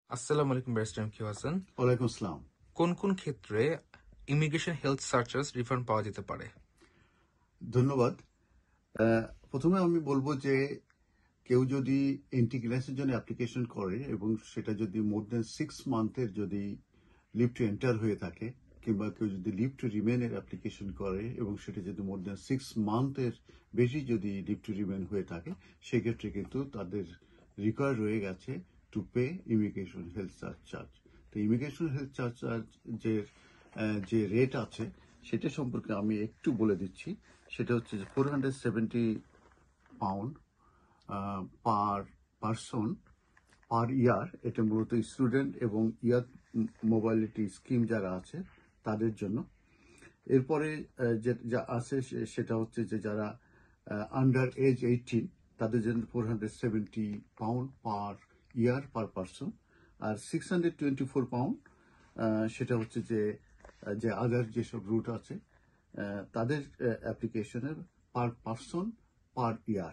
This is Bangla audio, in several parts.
আসসালামু আলাইকুম ব্যারিস্টার এম কিউ হাসান। ওয়ালাইকুম আসসালাম। কোন কোন ক্ষেত্রে ইমিগ্রেশন হেলথ সার্চার্স রিফান্ড পাওয়া যেতে পারে? ধন্যবাদ। প্রথমে আমি বলবো যে কেউ যদি ইন্টিগ্রেশনের জন্য অ্যাপ্লিকেশন করে এবং সেটা যদি মোর দেন 6 মান্থের যদি লিভ টু এন্টার হয়ে থাকে, কিংবা কেউ যদি লিভ টু রিমেনের অ্যাপ্লিকেশন করে এবং সেটা যদি মোর দেন 6 মান্থের বেশি যদি লিভ টু রিমেন হয়ে থাকে, সেক্ষেত্রে কিন্তু তাদের রিকোয়ার রয়ে গেছে to pay immigration health surcharge. তো ইমিগ্রেশন হেলথ সার্চার্জ যে রেট আছে সেটা সম্পর্কে আমি একটু বলে দিচ্ছি। সেটা হচ্ছে £470 পার পারসন পার ইয়ার। এটা মূলত স্টুডেন্ট এবং ইয়ার মোবাইলিটি স্কিম যারা আছে তাদের জন্য। এরপরে যা আছে সেটা হচ্ছে যে যারা আন্ডার এজ 18 তাদের জন্য £470 পার ইয়ার পার পারসন। আর £624 সেটা হচ্ছে যে আদার যেসব রুট আছে তাদের অ্যাপ্লিকেশনের পার পারসন পার ইয়ার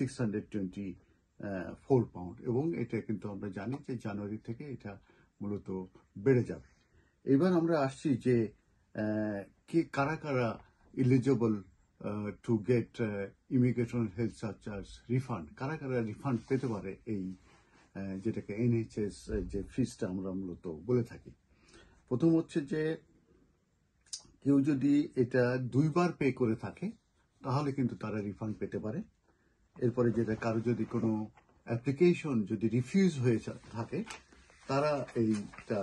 £624। এবং এটা কিন্তু আমরা জানি যে জানুয়ারি থেকে এটা মূলত বেড়ে যাবে। এবার আমরা আসছি যে কি কারা কারা eligible to get immigration health surcharge refund, কারা কারা রিফান্ড পেতে পারে এই যেটাকে NHS যে ফিসটা আমরা মূলত বলে থাকি। প্রথম হচ্ছে যে কেউ যদি এটা 2বার পে করে থাকে তাহলে কিন্তু তারা রিফান্ড পেতে পারে। এরপরে যেটা কারো যদি কোনো অ্যাপ্লিকেশন যদি রিফিউজ হয়ে থাকে তারা এইটা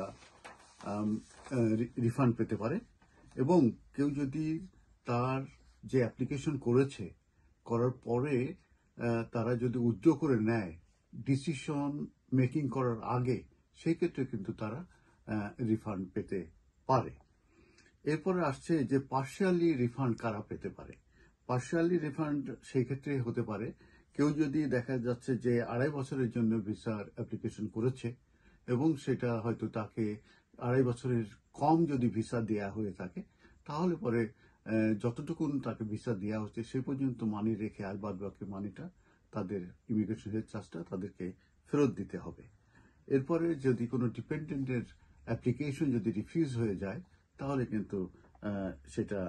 রিফান্ড পেতে পারে। এবং কেউ যদি তার যে অ্যাপ্লিকেশন করার পরে তারা যদি উইথড্র করে নেয় ডিসিশন মেকিং করার আগে, সেই ক্ষেত্রে কিন্তু তারা রিফান্ড পেতে পারে। এরপরে আসছে যে পার্শিয়ালি রিফান্ড কারা পেতে পারে। পার্শিয়ালি রিফান্ড সেই ক্ষেত্রে হতে পারে কেউ যদি দেখা যাচ্ছে যে 2.5 বছরের জন্য ভিসার অ্যাপ্লিকেশন করেছে এবং সেটা হয়তো তাকে 2.5 বছরের কম যদি ভিসা দেয়া হয়ে থাকে, তাহলে পরে যতটুকুন তাকে ভিসা দেওয়া হচ্ছে সে পর্যন্ত মানি রেখে আর বাদ বাকি মানিটা তাদের ইমিগ্রেশন হেলথ চার্জটা তাদেরকে ফেরত দিতে হবে। এরপরে যদি কোনো ডিপেন্ডেন্টের অ্যাপ্লিকেশন যদি রিফিউজ হয়ে যায় তাহলে কিন্তু সেটা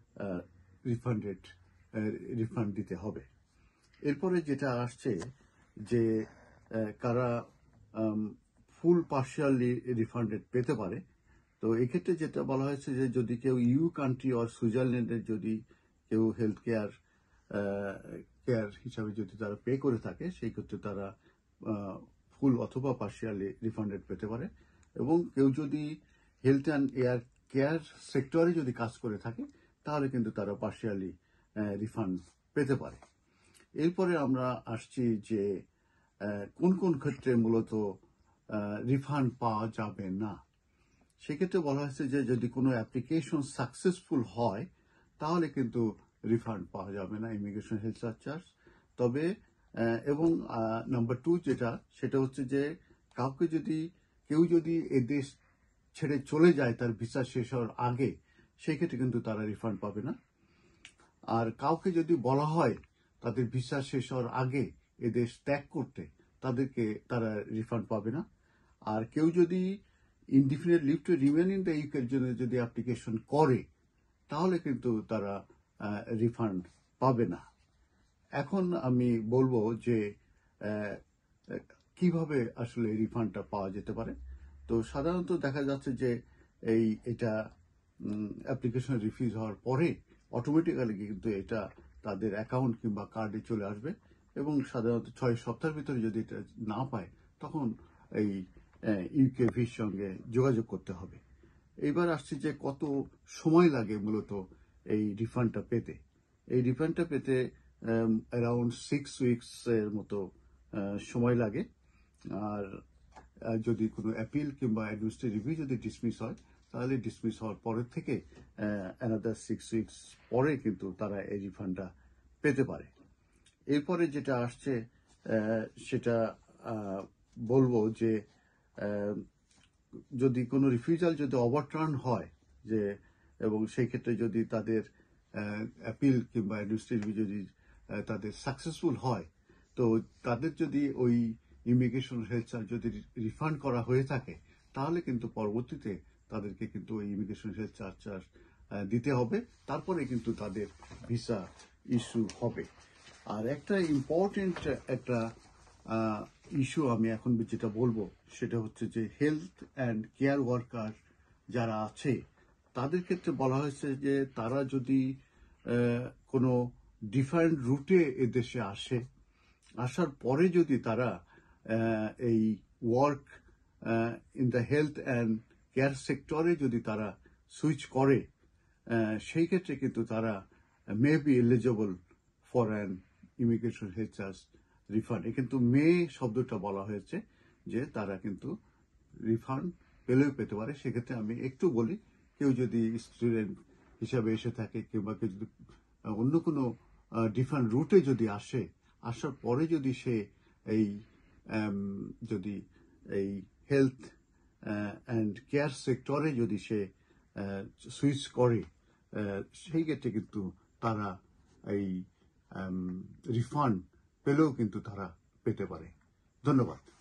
রিফান্ড দিতে হবে। এরপরে যেটা আসছে যে কারা ফুল পার্শিয়ালি রিফান্ডেড পেতে পারে। তো এক্ষেত্রে যেটা বলা হয়েছে যে যদি কেউ ইউ কান্ট্রি আর সুইজারল্যান্ডের যদি কেউ হেলথ কেয়ার হিসাবে যদি তারা পে করে থাকে, সেই ক্ষেত্রে তারা ফুল অথবা পার্শিয়ালি রিফান্ডেড পেতে পারে। এবং কেউ যদি হেলথ অ্যান্ড এয়ার কেয়ার সেক্টরে যদি কাজ করে থাকে তাহলে কিন্তু তারা পার্শিয়ালি রিফান্ড পেতে পারে। এরপরে আমরা আসছি যে কোন কোন ক্ষেত্রে মূলত রিফান্ড পাওয়া যাবে না। সেক্ষেত্রে বলা হয়েছে যে যদি কোনো অ্যাপ্লিকেশন সাকসেসফুল হয় তাহলে কিন্তু রিফান্ড পাওয়া যাবে না ইমিগ্রেশন হেলথ সার্চার্জ। তবে এবং নাম্বার 2 সেটা হচ্ছে যে কেউ যদি এ দেশ ছেড়ে চলে যায় তার ভিসা শেষ হওয়ার আগে, সেই ক্ষেত্রে কিন্তু তারা রিফান্ড পাবে না। আর কাউকে যদি বলা হয় তাদের ভিসা শেষ হওয়ার আগে এ দেশ ত্যাগ করতে, তারা রিফান্ড পাবে না। আর কেউ যদি indefinite leave to remain in the ইউকের জন্য যদি অ্যাপ্লিকেশন করে তাহলে কিন্তু তারা রিফান্ড পাবে না। এখন আমি বলবো যে কিভাবে আসলে রিফান্ডটা পাওয়া যেতে পারে। তো সাধারণত দেখা যাচ্ছে যে এটা অ্যাপ্লিকেশন রিফিউজ হওয়ার পরে অটোমেটিক্যালি কিন্তু এটা তাদের অ্যাকাউন্ট কিংবা কার্ডে চলে আসবে এবং সাধারণত 6 সপ্তাহের ভিতরে যদি এটা না পায় তখন এই ইউকে ভির সঙ্গে যোগাযোগ করতে হবে। এইবার আসছে যে কত সময় লাগে মূলত এই রিফান্ডটা পেতে। এই রিফান্ডটা পেতে অ্যারাউন্ড 6 উইকস এর মতো সময় লাগে। আর যদি কোনো অ্যাপিল কিংবা অ্যাডমিনিস্ট্রেটিভ রিভিউ যদি ডিসমিস হয় তাহলে ডিসমিস হওয়ার পরের থেকে অ্যানাদার 6 উইকস পরে কিন্তু তারা এই রিফান্ডটা পেতে পারে। এরপরে যেটা আসছে সেটা বলবো যে যদি কোনো রিফিউজাল যদি ওভারটার্ন হয় এবং সেই ক্ষেত্রে যদি তাদের অ্যাপিল কিংবা অ্যাডমিনিস্ট্রেটিভ যদি তাদের সাকসেসফুল হয়, তো তাদের যদি ওই ইমিগ্রেশন হেলথ চার্জ যদি রিফান্ড করা হয়ে থাকে, তাহলে কিন্তু পরবর্তীতে তাদেরকে কিন্তু ওই ইমিগ্রেশন হেলথ চার্জ দিতে হবে, তারপরে কিন্তু তাদের ভিসা ইস্যু হবে। আর একটা ইম্পর্টেন্ট একটা ইস্যু আমি এখন যেটা বলবো সেটা হচ্ছে যে হেলথ অ্যান্ড কেয়ার ওয়ার্কার যারা আছে তাদের ক্ষেত্রে বলা হয়েছে যে তারা যদি কোনো ডিফারেন্ট রুটে এদেশে আসার পরে যদি তারা এই work in the health and care সেক্টরে যদি তারা সুইচ করে, সেই ক্ষেত্রে কিন্তু তারা may be eligible for an immigration health charge refund. কিন্তু মে শব্দটা বলা হয়েছে যে তারা কিন্তু রিফান্ড পেলেও পেতে পারে। সেক্ষেত্রে আমি একটু বলি, কেউ যদি স্টুডেন্ট হিসাবে এসে থাকে কিংবা কেউ যদি অন্য কোনো ডিফারেন্ট রুটে যদি আসার পরে যদি সে এই যদি এই হেলথ অ্যান্ড কেয়ার সেক্টরে যদি সে সুইচ করে, সেই ক্ষেত্রে কিন্তু তারা এই রিফান্ড পেলেও কিন্তু তারা পেতে পারে। ধন্যবাদ।